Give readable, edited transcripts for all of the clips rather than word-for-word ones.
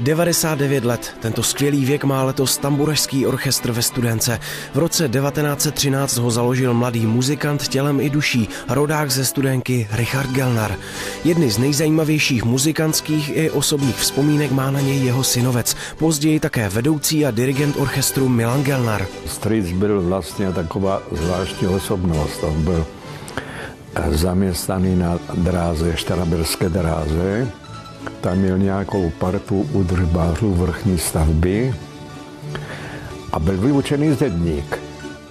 99 let. Tento skvělý věk má letos Tamburašský orchestr ve Studénce. V roce 1913 ho založil mladý muzikant tělem i duší, rodák ze Studénky Richard Gelnar. Jedny z nejzajímavějších muzikantských i osobních vzpomínek má na něj jeho synovec, později také vedoucí a dirigent orchestru Milan Gelnar. Strýc byl vlastně taková zvláštní osobnost. On byl zaměstnaný na dráze, Štaraberské dráze. Tam měl nějakou partu údržbářů vrchní stavby a byl vyučený zedník.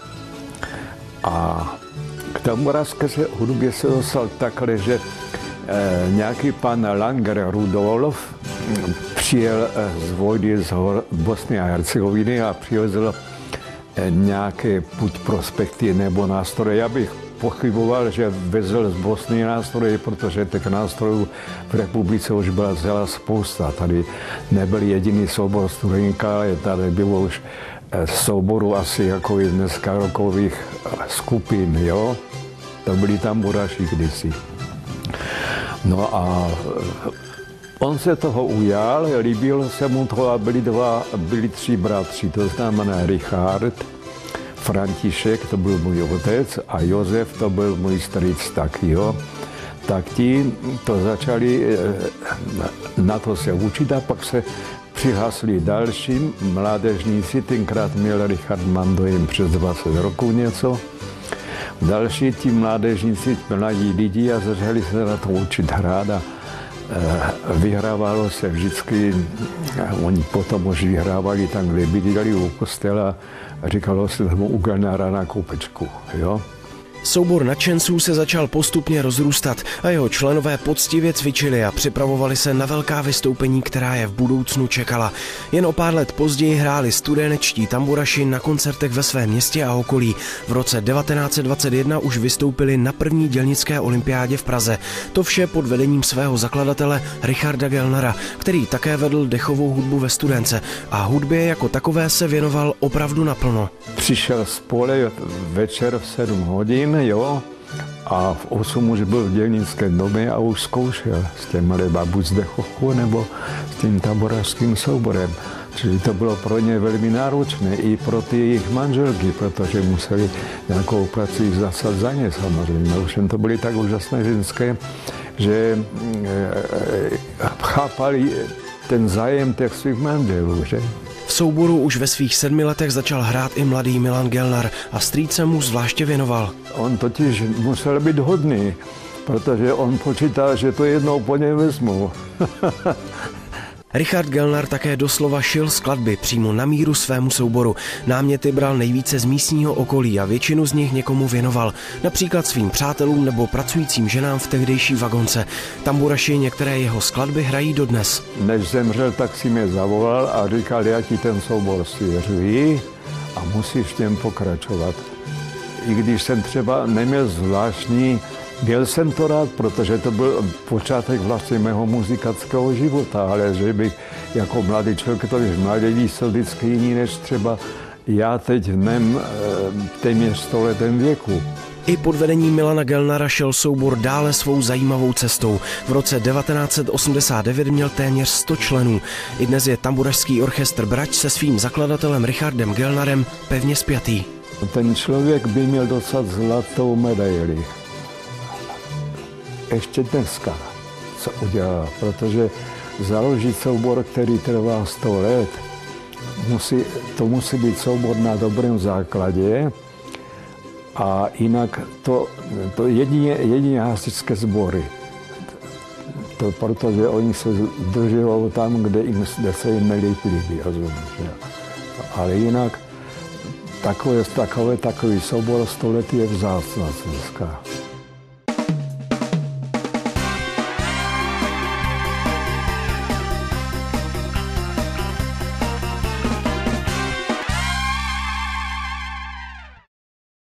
A k tamburské hudbě se dostal takhle, že nějaký pan Langer Rudolf přijel z vojny z Bosny a Hercegoviny a přivezl nějaké buď prospekty nebo nástroje. Já bych pochyboval, že vezl z Bosny nástroje, protože těch nástrojů v republice už byla celá spousta. Tady nebyl jediný soubor Studénka, ale tady bylo už souboru asi jako i dneska rokových skupin, jo. To byli tamburaši kdysi. No a on se toho ujal, líbilo se mu to a byli tři bratři, to znamená Richard, František, to byl můj otec, a Josef, to byl můj strýc taky, jo. Tak ti to začali na to se učit a pak se přihlásili další mládežníci, tenkrát měl Richard, mám dojem, přes 20 roků něco. Další ti mládežníci, mladí lidi a začali se na to učit hrát a vyhrávalo se vždycky, oni potom už vyhrávali tam, kde bydleli u kostela a říkalo se tomu u Gelnara na koupečku, jo. Soubor nadšenců se začal postupně rozrůstat a jeho členové poctivě cvičili a připravovali se na velká vystoupení, která je v budoucnu čekala. Jen o pár let později hráli studénečtí tamburaši na koncertech ve svém městě a okolí. V roce 1921 už vystoupili na první dělnické olympiádě v Praze. To vše pod vedením svého zakladatele Richarda Gelnara, který také vedl dechovou hudbu ve Studénce a hudbě jako takové se věnoval opravdu naplno. Přišel z pole večer v 7 hodin, jo, a v 8 už byl v dělnickém domě a už zkoušel s těm buď s dechovkou nebo s tím tamburašským souborem. Čili to bylo pro ně velmi náročné i pro ty jejich manželky, protože museli nějakou práci zasat za ně samozřejmě. Ovšem to byly tak úžasné ženské, že chápali ten zájem těch svých manželů, že? V souboru už ve svých 7 letech začal hrát i mladý Milan Gelnar a strýc se mu zvláště věnoval. On totiž musel být hodný, protože on počítal, že to jednou po něm vezmu. Richard Gelnar také doslova šil skladby přímo na míru svému souboru. Náměty bral nejvíce z místního okolí a většinu z nich někomu věnoval. Například svým přátelům nebo pracujícím ženám v tehdejší vagonce. Tamburaši některé jeho skladby hrají dodnes. Než zemřel, tak si mě zavolal a říkal, já ti ten soubor svěřuji a musíš v něm pokračovat. I když jsem třeba neměl zvláštní, měl jsem to rád, protože to byl počátek vlastně mého muzikantského života, ale že bych jako mladý člověk, to víš, mladí jsou vždycky jiný než třeba já teď v mém téměř 100letém věku. I pod vedením Milana Gelnara šel soubor dále svou zajímavou cestou. V roce 1989 měl téměř 100 členů. I dnes je Tamburašský orchestr Brač se svým zakladatelem Richardem Gelnarem pevně spjatý. Ten člověk by měl dostat zlatou medaili. Ještě dneska, co udělal, protože založit soubor, který trvá 100 let, to musí být soubor na dobrém základě a jinak to jedině hasičské sbory. Protože oni se drží tam, kde se jim nejlépe líbí, rozumíš. Ale jinak takový soubor 100 let je vzácnost dneska.